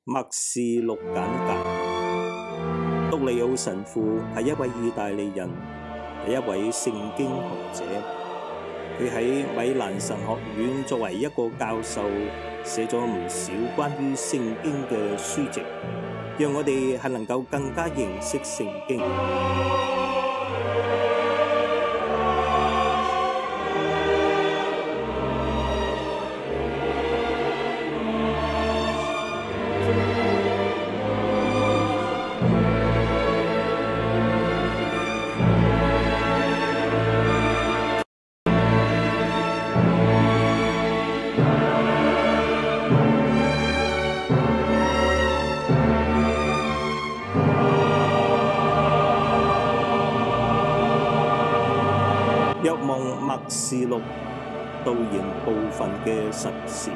默示錄簡介。督利奧神父係一位意大利人，係一位聖經學者。佢喺米蘭神學院作為一個教授，寫咗唔少關於聖經嘅書籍，讓我哋係能夠更加認識聖經。若望默示錄導言部分嘅神事。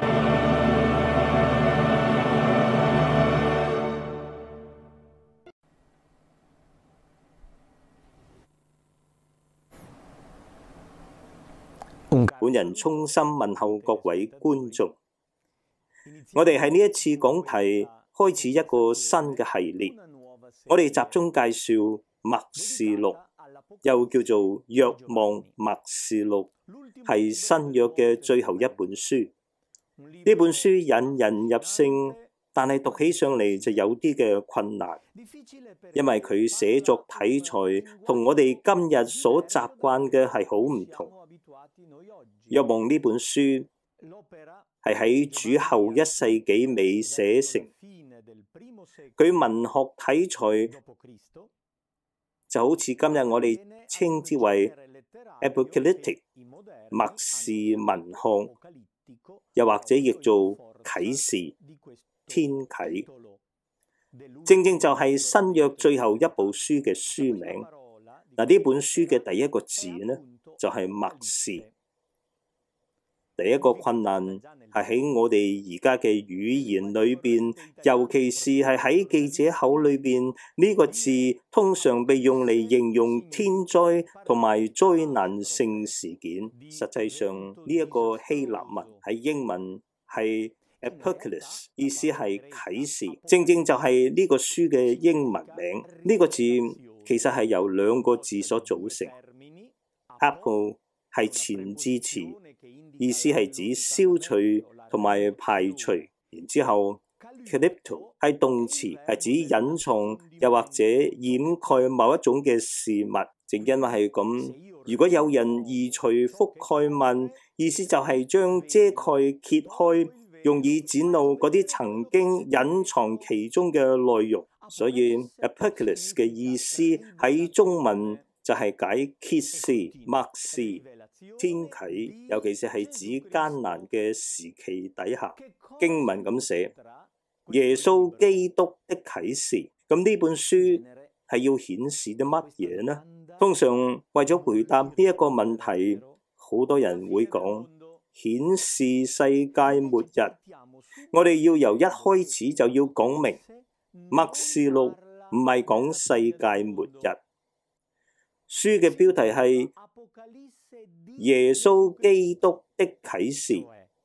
本人衷心問候各位觀眾。我哋喺呢一次講題開始一個新嘅系列，我哋集中介紹默示錄，又叫做若望默示錄，係新約嘅最後一本書。呢本書引人入勝，但係讀起上嚟就有啲嘅困難，因為佢寫作題材同我哋今日所習慣嘅係好唔同。若望呢本書係喺主後1世紀尾寫成，佢文學題材就好似今日我哋稱之為 apocalyptic 默示文學，又或者譯做啟示、天啟，正正就係新約最後一部書嘅書名。嗱，呢本書嘅第一個字呢，就係默示。第一個困難係喺我哋而家嘅語言裏邊，尤其是係喺記者口裏邊，呢個字通常被用嚟形容天災同埋災難性事件。實際上呢一個希臘文喺英文係 apocalypse， 意思係啟示，正正就係呢個書嘅英文名。呢個字其實係由兩個字所組成。apo 係前置詞，意思係指消除同埋排除，然之後 kalypto 係動詞，係指隱藏又或者掩蓋某一種嘅事物。正因為係咁，如果有人移除覆蓋物，意思就係將遮蓋揭開，用以展露嗰啲曾經隱藏其中嘅內容。所以 apocalypse 嘅意思喺中文就係解揭示、默示、天啟，尤其是係指艱難嘅時期底下。經文咁寫，耶穌基督的啟示。咁呢本書係要顯示啲乜嘢呢？通常為咗回答呢一個問題，好多人會講顯示世界末日。我哋要由一開始就要講明，默示錄唔係講世界末日。書嘅標題係耶穌基督的啟示，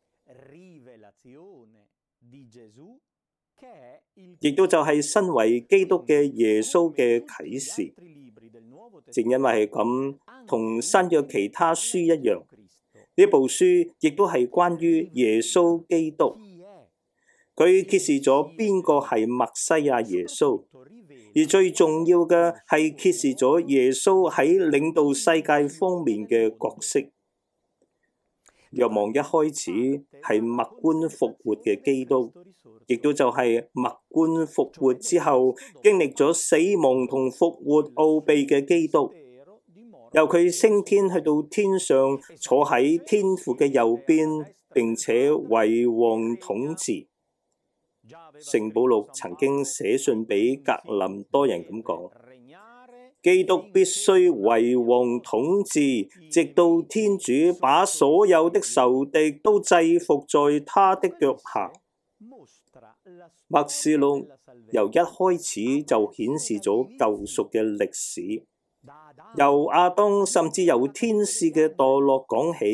亦都就係身為基督嘅耶穌嘅啟示。正因為係咁，同新約其他書一樣，呢部書亦都係關於耶穌基督。佢揭示咗邊個係默西亞耶穌，而最重要嘅係揭示咗耶穌喺領導世界方面嘅角色。若望一開始係默觀復活嘅基督，亦都就係默觀復活之後經歷咗死亡同復活奧秘嘅基督。由佢升天去到天上，坐喺天父嘅右邊，並且為王統治。聖保祿曾經寫信俾格林多人咁講，基督必須為王統治，直到天主把所有的仇敵都制服在他的腳下。默示錄由一開始就顯示咗救贖嘅歷史，由亞當甚至由天使嘅墮落講起，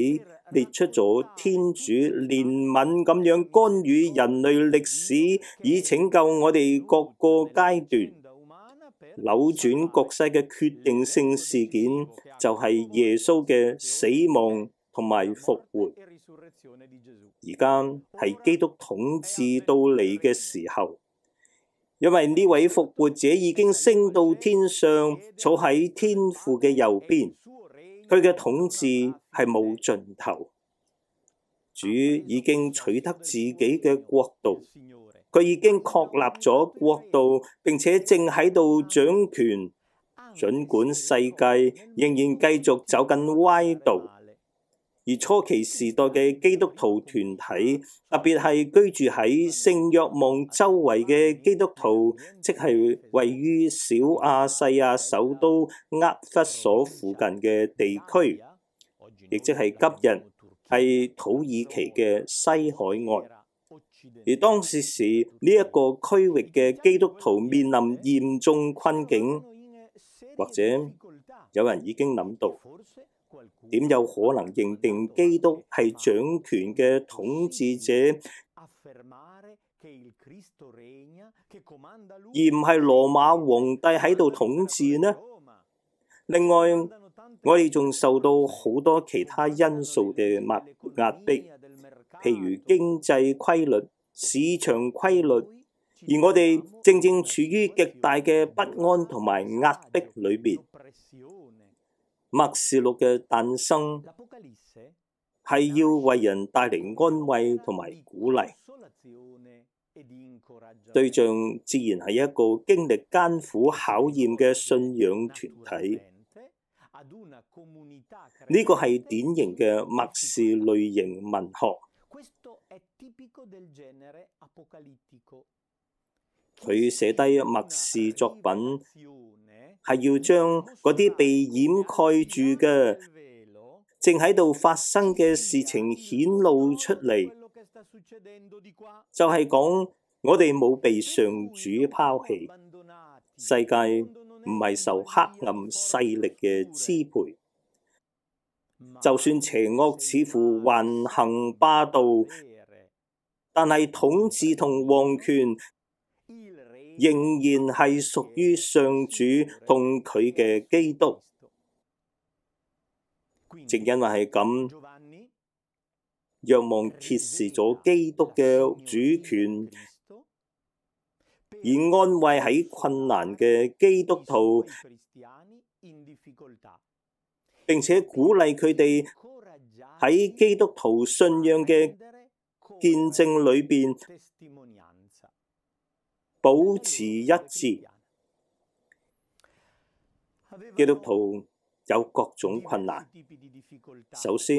列出咗天主憐憫咁樣干預人類歷史，以拯救我哋各個階段。扭轉局勢嘅決定性事件就係耶穌嘅死亡同埋復活。而家係基督統治到嚟嘅時候，因為呢位復活者已經升到天上，坐喺天父嘅右邊，佢嘅統治係冇盡頭。主已經取得自己嘅國度，佢已經確立咗國度，並且正喺度掌權，儘管世界仍然繼續走緊歪道。而初期時代嘅基督徒團體，特別係居住喺聖若望周圍嘅基督徒，即係位於小亞細亞首都厄弗所附近嘅地區，亦即係今日係土耳其嘅西海岸。而當時呢一個區域嘅基督徒面臨嚴重困境，或者有人已經諗到，點有可能認定基督係掌權嘅統治者，而唔係羅馬皇帝喺度統治呢？另外，我哋仲受到好多其他因素嘅壓迫，譬如經濟規律、市場規律，而我哋正處於極大嘅不安同埋壓迫裏邊。默示錄嘅誕生係要為人帶嚟安慰同埋鼓勵，對象自然係一個經歷艱苦考驗嘅信仰團體。呢個係典型嘅默示類型文學。佢寫低默示作品，係要將嗰啲被掩蓋住嘅正喺度發生嘅事情顯露出嚟，就係講我哋冇被上主拋棄，世界唔係受黑暗勢力嘅支配，就算邪惡似乎橫行霸道，但係統治同皇權仍然係屬於上主同佢嘅基督。正因為係咁，若望揭示咗基督嘅主權，而安慰喺困難嘅基督徒，並且鼓勵佢哋喺基督徒信仰嘅見證裏邊保持一致。基督徒有各種困難，首先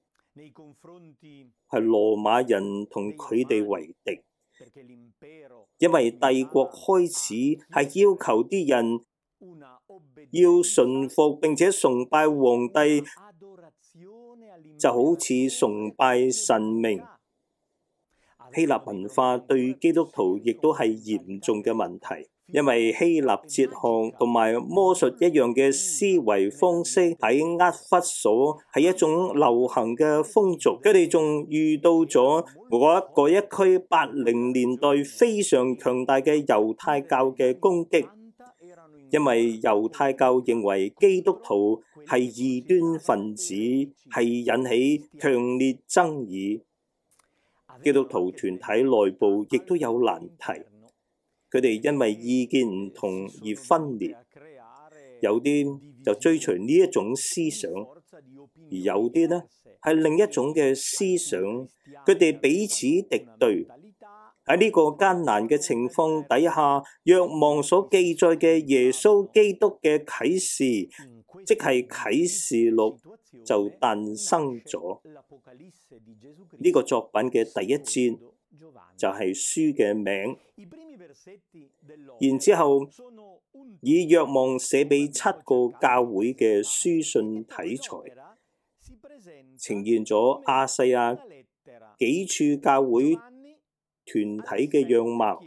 係羅馬人同佢哋為敵，因為帝國開始係要求啲人要順服並且崇拜皇帝，就好似崇拜神明。希臘文化對基督徒亦都係嚴重嘅問題，因為希臘哲學同埋魔術一樣嘅思維方式喺厄弗所係一種流行嘅風俗。佢哋仲遇到咗嗰一區80年代非常強大嘅猶太教嘅攻擊，因為猶太教認為基督徒係異端分子，係引起強烈爭議。基督徒團體內部亦都有難題，佢哋因為意見唔同而分裂，有啲就追隨呢一種思想，而有啲呢係另一種嘅思想，佢哋彼此敵對。喺呢個艱難嘅情況底下，若望所記載嘅耶穌基督嘅啟示，即係啟示錄，就誕生咗。呢個作品嘅第一節就係書嘅名，然之後以若望寫俾7個教會嘅書信題材，呈現咗亞細亞幾處教會團體嘅樣貌。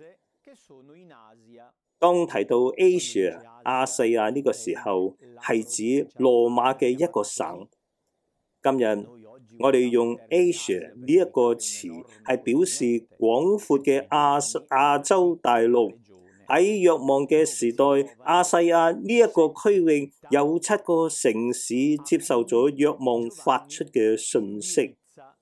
當提到 Asia 亞細亞呢個時候，係指羅馬嘅一個省。今日我哋用 Asia 呢一個詞係表示廣闊嘅亞洲大陸。喺若望嘅時代，亞細亞呢一個區域有7個城市接受咗若望發出嘅訊息。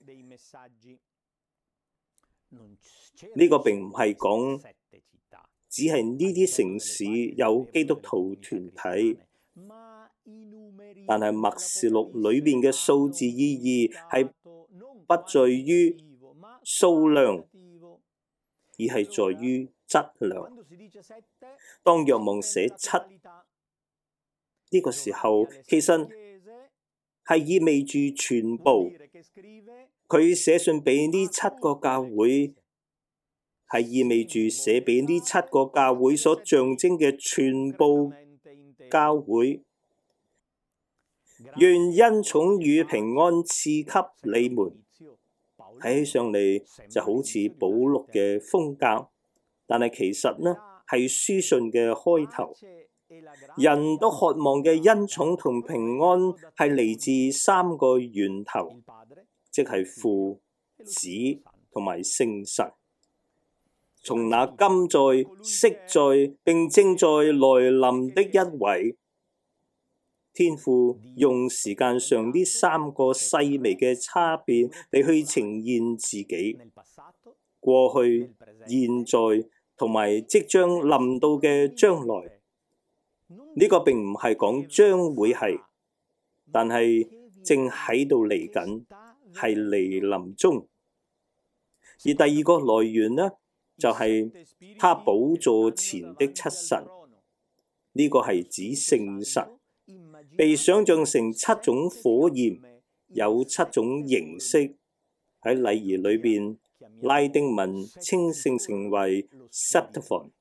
呢個並唔係講只係呢啲城市有基督徒團體，但係默示錄裏邊嘅數字意義係不在於數量，而係在於質量。當若望寫7呢個時候，其實係意味住全部。佢寫信俾呢7個教會，係意味住寫俾呢7個教會所象徵嘅全部教會。願恩寵與平安賜給你們。睇起上嚟就好似保祿嘅風格，但係其實呢係書信嘅開頭。人都渴望嘅恩寵同平安係嚟自3個源頭，即係父、子同埋聖神。從那今在、昔在並正在來臨的一位，天父用時間上呢3個細微嘅差別嚟去呈現自己，過去、現在同埋即將臨到嘅將來。呢個並唔係講將會係，但係正喺度嚟緊，係嚟臨中。而第2個來源呢，就係他寶座前的7神。呢個係指聖神，被想象成7種火焰，有7種形式。喺禮儀裏邊，拉丁文稱聖成為 septiphon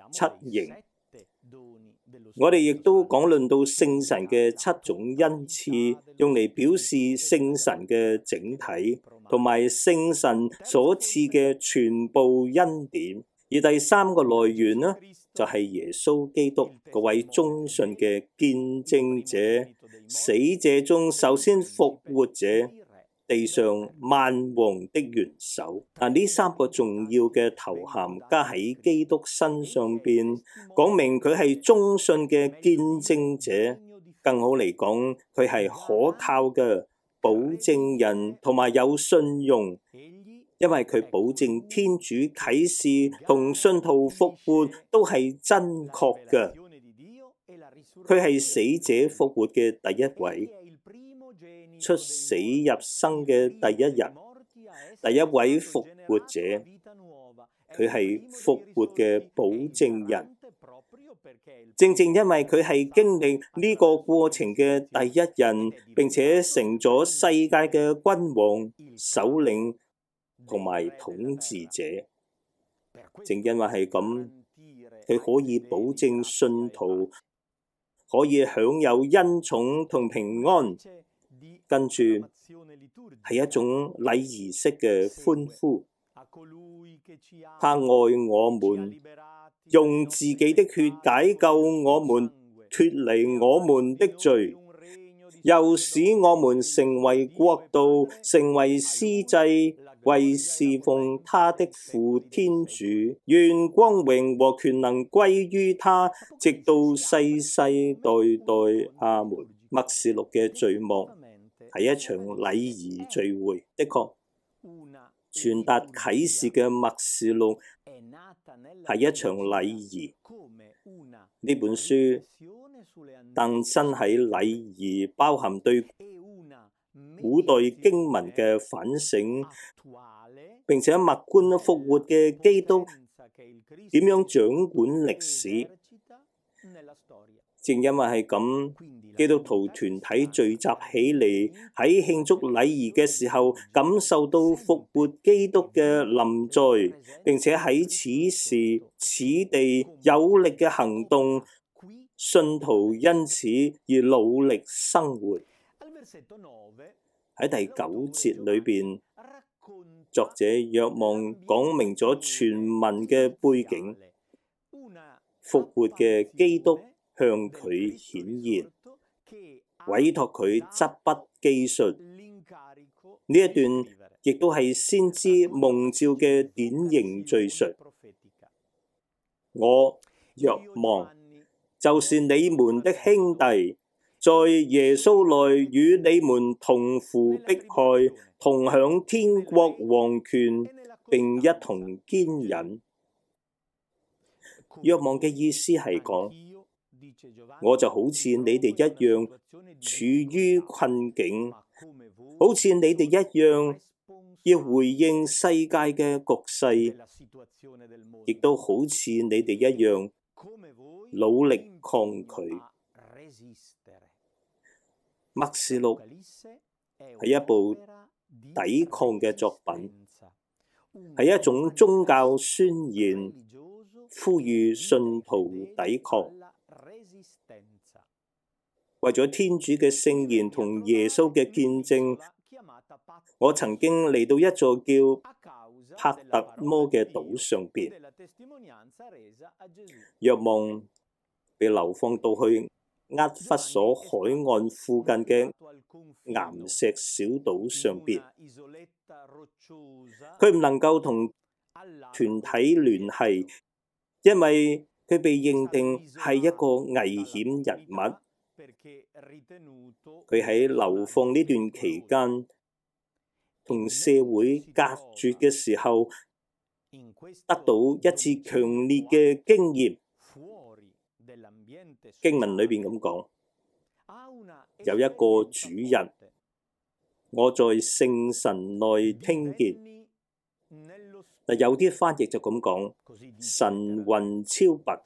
7形。我哋亦都講論到聖神嘅7種恩賜，用嚟表示聖神嘅整體，同埋聖神所賜嘅全部恩典。而第3個來源呢，就係耶穌基督嗰位忠信嘅見證者，死者中首先復活者，地上萬王的元首。呢3個重要嘅頭銜加喺基督身上邊，講明佢係忠信嘅見證者，更好嚟講，佢係可靠嘅保證人同埋有信用，因為佢保證天主啟示同信徒復活都係真確嘅。佢係死者復活嘅第一位，出死入生嘅第一人，第一位復活者。佢係復活嘅保證人。正正因為佢係經歷呢個過程嘅第一人，並且成咗世界嘅君王、首領同埋統治者，正因為係咁，佢可以保證信徒可以享有恩寵同平安。跟住係一種禮儀式嘅歡呼，他愛我們，用自己的血解救我們，脫離我們的罪，又使我們成為國度，成為司祭，為侍奉他的父天主。願光榮和權能歸於他，直到世世代代。阿門。默示錄嘅序幕係一場禮儀聚會，的確，傳達啟示嘅默示錄係一場禮儀。呢本書誕生喺禮儀，包含對古代經文嘅反省，並且默觀復活嘅基督點樣掌管歷史。正因為係咁，基督徒團體聚集起嚟，喺慶祝禮儀嘅時候，感受到復活基督嘅臨在，並且喺此時此地有力嘅行動，信徒因此而努力生活。喺第9節裏邊，作者若望講明咗全文嘅背景，復活嘅基督向佢顯現，委託佢執筆記述呢一段亦都係先知蒙召嘅典型敘述。我若望，就是你們的兄弟，在耶穌內與你們同負迫害，同享天國王權，並一同堅忍。若望嘅意思係講，我就好似你哋一樣處於困境，好似你哋一樣要回應世界嘅局勢，亦都好似你哋一樣努力抗拒。默示錄係一部抵抗嘅作品，係一種宗教宣言，呼籲信徒抵抗。為咗天主嘅聖言同耶穌嘅見證，我曾經嚟到一座叫帕特摩嘅島上邊。若望被流放到去厄弗所海岸附近嘅岩石小島上邊，佢唔能夠同團體聯繫，因為佢被認定係一個危險人物。佢喺流放呢段期間，同社會隔絕嘅時候，得到一次強烈嘅經驗。經文裏邊咁講，有一個主日，我在聖神內聽見。有啲翻譯就咁講，神魂超拔。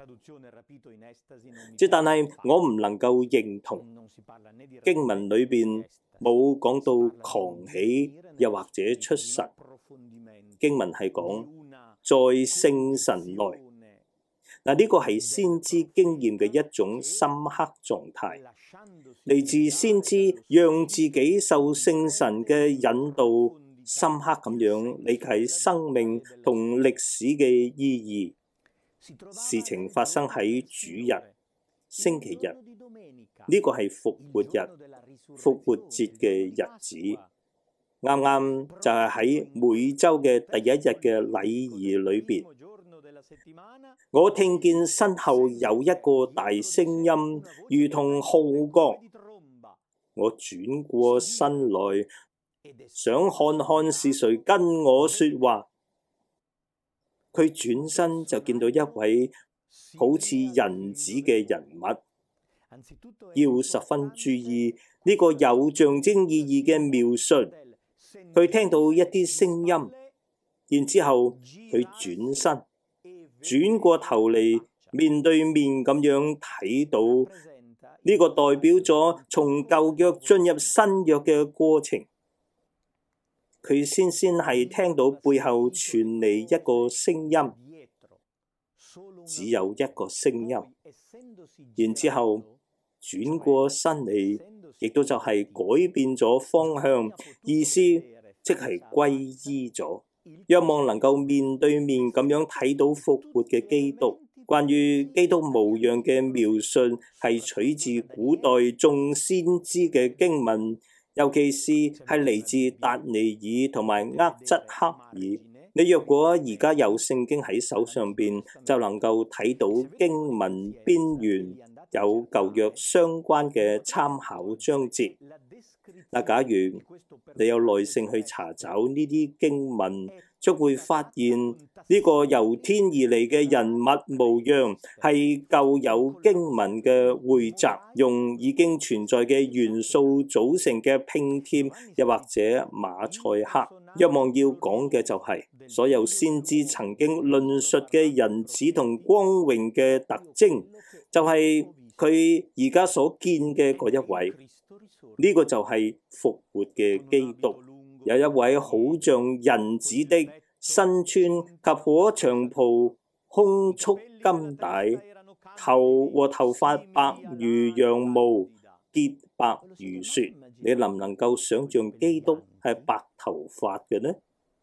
但係我唔能夠認同，經文裏邊冇講到狂喜，又或者出神。經文係講在聖神內。呢個係先知經驗嘅一種深刻狀態，嚟自先知讓自己受聖神嘅引導，深刻咁樣理解生命同歷史嘅意義。事情發生喺主日，星期日，呢個係復活日、復活節嘅日子，啱啱就係喺每週嘅第一日嘅禮儀裏邊。我聽見身後有一個大聲音，如同號角。我轉過身來，想看看是誰跟我說話。佢轉身就見到一位好似人子嘅人物，要十分注意呢個有象徵意義嘅描述。佢聽到一啲聲音，然之後佢轉身，轉過頭嚟，面對面咁樣睇到呢個代表咗從舊約進入新約嘅過程。佢先係聽到背後傳嚟一個聲音，只有一個聲音，然之後轉過身嚟，亦都就係改變咗方向，意思即係歸依咗。若望能夠面對面咁樣睇到復活嘅基督，關於基督模樣嘅描述係取自古代眾先知嘅經文，尤其是係嚟自達尼爾同埋厄則克爾。你若果而家有聖經喺手上邊，就能夠睇到經文邊緣有舊約相關嘅參考章節。假如你有耐性去查找呢啲經文，將會發現呢個由天而嚟嘅人物模樣係舊有經文嘅匯集，用已經存在嘅元素組成嘅拼貼，又或者馬賽克。若望要講嘅就係所有先知曾經論述嘅人子同光榮嘅特徵，就係佢而家所見嘅嗰一位。呢個就係復活嘅基督，有一位好像人子的，身穿及火長袍，胸束金帶，頭和頭髮白如羊毛，潔白如雪。你能唔能夠想像基督係白頭髮嘅呢？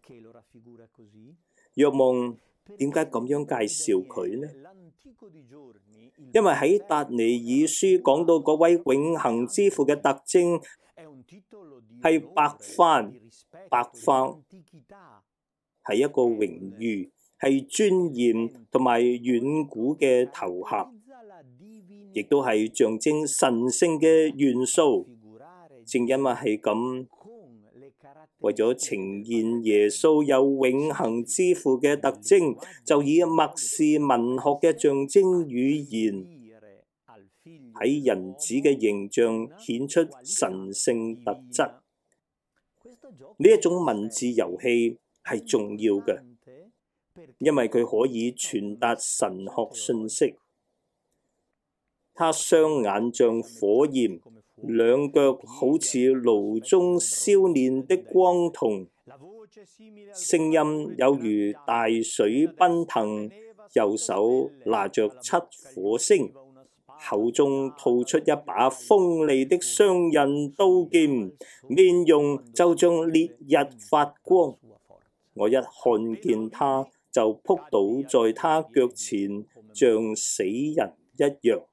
若望點解咁樣介紹佢呢？因為喺達尼爾書講到嗰位永恆之父嘅特徵係白帆，白帆係一個榮譽，係尊嚴同埋遠古嘅頭銜，亦都係象徵神聖嘅元素。正因為係咁，為咗呈現耶穌有永恆之父嘅特徵，就以默示文學嘅象徵語言，喺人子嘅形象顯出神聖特質。呢一種文字遊戲係重要嘅，因為佢可以傳達神學信息。他雙眼像火焰，兩腳好似爐中燒煉的光銅，聲音有如大水奔騰，右手拿着7火星，口中吐出一把鋒利的雙刃刀劍，面容就像烈日發光。我一看見他，就撲倒在他腳前，像死人一樣。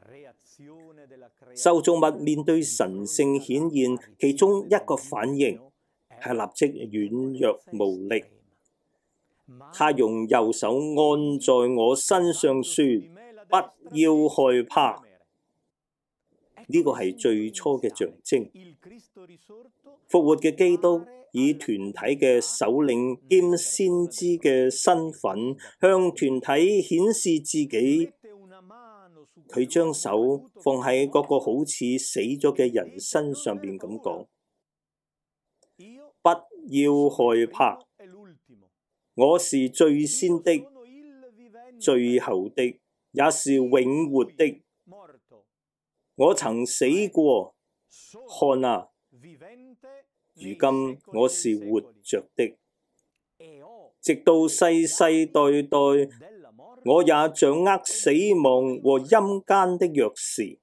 受造物面對神聖顯現，其中一個反應係立即軟弱無力。他用右手按在我身上說：不要害怕。呢個係最初嘅象徵。復活嘅基督以團體嘅首領兼先知嘅身份，向團體顯示自己。佢將手放喺嗰個好似死咗嘅人身上邊咁講：不要害怕，我是最先的、最後的，也是永活的。我曾死過，看啊，如今我是活着的，直到世世代代。我也掌握死亡和陰間的鑰匙。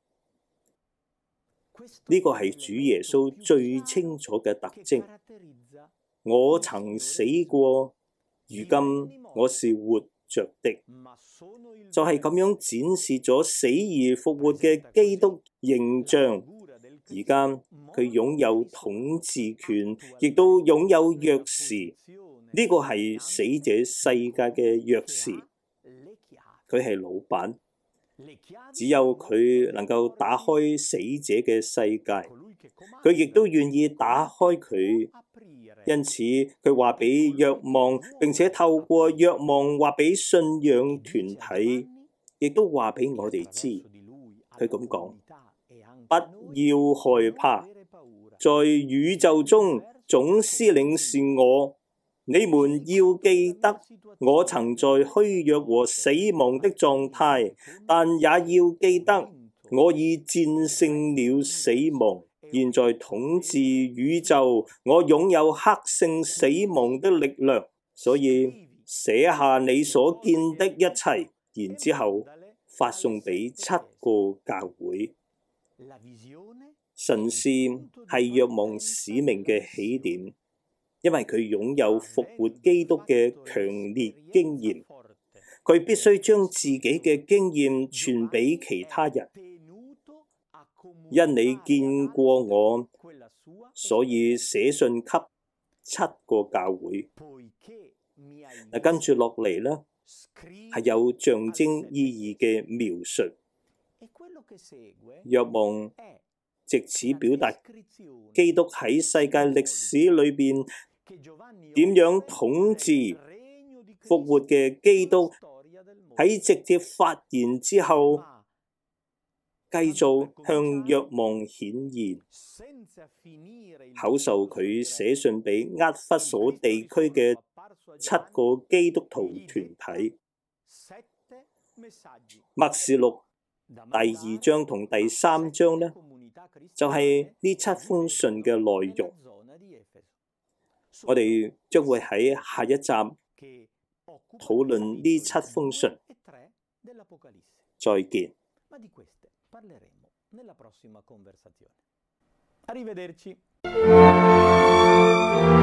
呢個係主耶穌最清楚嘅特徵。我曾死過，如今我是活着的，就係咁樣展示咗死而復活嘅基督形象。而家佢擁有統治權，亦都擁有鑰匙。呢個係死者世界嘅鑰匙。佢係老闆，只有佢能夠打開死者嘅世界，佢亦都願意打開佢。因此佢話俾若望，並且透過若望話俾信仰團體，亦都話俾我哋知。佢咁講：不要害怕，在宇宙中總司令是我。你們要記得，我曾在虛弱和死亡的狀態，但也要記得，我已戰勝了死亡，現在統治宇宙，我擁有克勝死亡的力量。所以寫下你所見的一切，然之後發送俾7個教會。神視係若望使命嘅起點。因為佢擁有復活基督嘅強烈經驗，佢必須將自己嘅經驗傳俾其他人。因你見過我，所以寫信給7個教會。跟住落嚟呢，係有象徵意義嘅描述。若望藉此表達基督喺世界歷史裏邊點樣統治。復活嘅基督喺直接發言之後，繼續向若望顯現，口授佢寫信俾厄弗所地區嘅7個基督徒團體。默示錄第2章同第3章呢，就係呢7封信嘅內容。我哋將會喺下一集討論呢7封信。再見。Arrivederci.